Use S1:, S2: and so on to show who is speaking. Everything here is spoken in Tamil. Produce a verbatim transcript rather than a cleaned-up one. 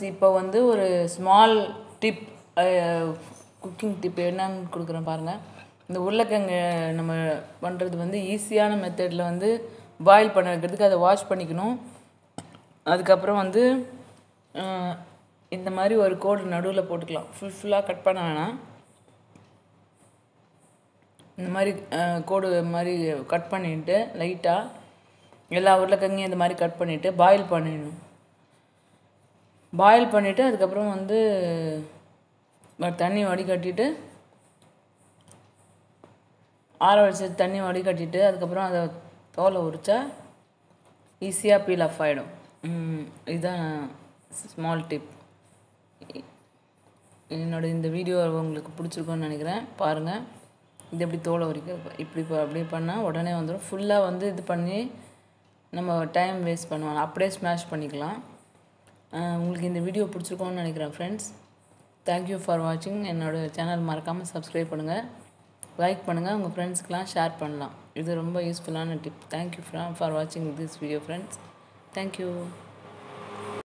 S1: இப்போ வந்து ஒரு ஸ்மால் டிப் குக்கிங் டிப் என்னன்னு கொடுக்குறேன் பாருங்கள். இந்த உருளைக்கிழங்கு நம்ம பண்ணுறது வந்து ஈஸியான மெத்தடில் வந்து பாயில் பண்ண வைக்கிறதுக்கு அதை வாஷ் பண்ணிக்கணும். அதுக்கப்புறம் வந்து இந்த மாதிரி ஒரு கோடு நடுவில் போட்டுக்கலாம். ஃபுல் ஃபுல்லாக கட் பண்ண வேணாம். இந்த மாதிரி கோடு மாதிரி கட் பண்ணிவிட்டு லைட்டாக எல்லா உருளைக்கிழங்கையும் இந்த மாதிரி கட் பண்ணிவிட்டு பாயில் பண்ணிடணும். பாயில் பண்ணிவிட்டு அதுக்கப்புறம் வந்து தண்ணி வடிகட்டிட்டு ஆற வச்சு தண்ணி வடிகட்டிட்டு அதுக்கப்புறம் அதை தோலை உரித்தா ஈஸியாக பீல் ஆஃப் ஆகிடும். இதுதான் ஸ்மால் டிப். என்னோட இந்த வீடியோ உங்களுக்கு பிடிச்சிருக்குன்னு நினைக்கிறேன். பாருங்கள், இது எப்படி தோலை உரிக்க இப்படி அப்படியே பண்ணால் உடனே வந்துடும். ஃபுல்லாக வந்து இது பண்ணி நம்ம டைம் வேஸ்ட் பண்ணுவோம். அப்படியே ஸ்மாஷ் பண்ணிக்கலாம். உங்களுக்கு இந்த வீடியோ பிடிச்சிருக்கோன்னு நினைக்கிறேன் ஃப்ரெண்ட்ஸ். தேங்க்யூ ஃபார் வாட்சிங். என்னோடய சேனல் மறக்காமல் சப்ஸ்கிரைப் பண்ணுங்கள், லைக் பண்ணுங்கள், உங்கள் ஃப்ரெண்ட்ஸ்க்கெலாம் ஷேர் பண்ணலாம். இது ரொம்ப யூஸ்ஃபுல்லான டிப். தேங்க்யூ ஃபார் வாட்சிங் திஸ் வீடியோ ஃப்ரெண்ட்ஸ். தேங்க்யூ.